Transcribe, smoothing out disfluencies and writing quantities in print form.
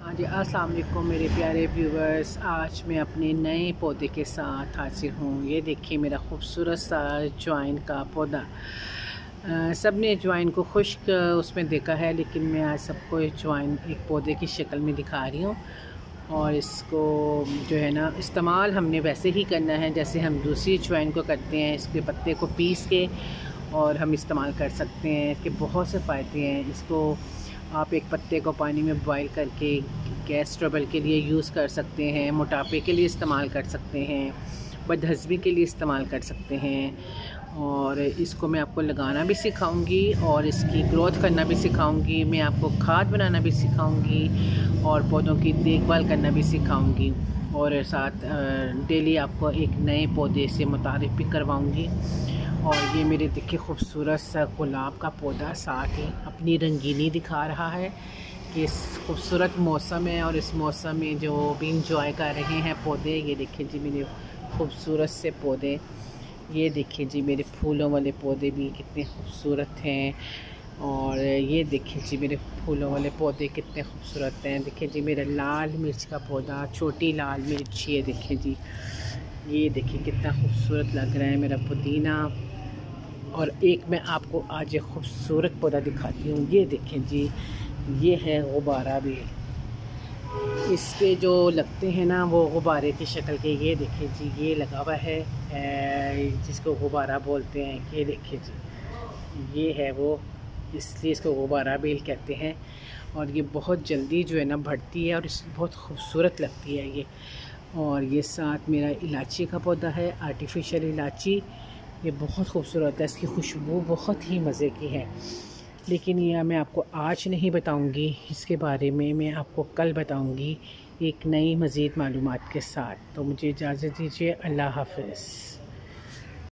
हाँ जी, अस्सलाम वालेकुम मेरे प्यारे व्यूवर्स। आज मैं अपने नए पौधे के साथ हाजिर हूँ। ये देखिए मेरा खूबसूरत सा अजवाइन का पौधा। सब ने अजवाइन को खुश्क उसमें देखा है, लेकिन मैं आज सबको अजवाइन एक पौधे की शक्ल में दिखा रही हूँ। और इसको जो है ना इस्तेमाल हमने वैसे ही करना है जैसे हम दूसरी अजवाइन को करते हैं। इसके पत्ते को पीस के और हम इस्तेमाल कर सकते हैं। इसके बहुत से फ़ायदे हैं। इसको आप एक पत्ते को पानी में बॉईल करके गैस ट्रबल के लिए यूज़ कर सकते हैं, मोटापे के लिए इस्तेमाल कर सकते हैं, बदहज़मी के लिए इस्तेमाल कर सकते हैं। और इसको मैं आपको लगाना भी सिखाऊंगी और इसकी ग्रोथ करना भी सिखाऊंगी। मैं आपको खाद बनाना भी सिखाऊंगी और पौधों की देखभाल करना भी सिखाऊंगी। और साथ डेली आपको एक नए पौधे से मुतारिफ भी करवाऊंगी। और ये मेरे देखिए खूबसूरत सा गुलाब का पौधा साथ ही अपनी रंगीनी दिखा रहा है कि इस खूबसूरत मौसम है और इस मौसम में जो भी इंजॉय कर रहे हैं पौधे। ये देखिए जी मेरे खूबसूरत से पौधे। ये देखिए जी मेरे फूलों वाले पौधे भी कितने खूबसूरत हैं। और ये देखिए जी मेरे फूलों वाले पौधे कितने खूबसूरत हैं। देखिए जी मेरा लाल मिर्च का पौधा, छोटी लाल मिर्च। ये देखिए जी, ये देखिए कितना खूबसूरत लग रहा है मेरा पुदीना। और एक मैं आपको आज एक खूबसूरत पौधा दिखाती हूँ। ये देखें जी, ये है गुब्बारा बेल। इसके जो लगते हैं ना वो गुब्बारे की शक्ल के। ये देखें जी, ये लगा हुआ है जिसको गुब्बारा बोलते हैं। ये देखें जी, ये है वो, इसलिए इसको गुब्बारा बेल कहते हैं। और ये बहुत जल्दी जो है ना बढ़ती है और इस बहुत खूबसूरत लगती है ये। और ये साथ मेरा इलायची का पौधा है, आर्टिफिशियल इलायची। ये बहुत खूबसूरत है, इसकी खुशबू बहुत ही मज़े की है। लेकिन यह मैं आपको आज नहीं बताऊंगी, इसके बारे में मैं आपको कल बताऊंगी एक नई मज़ीद मालूमात के साथ। तो मुझे इजाज़त दीजिए। अल्लाह हाफ़िज़।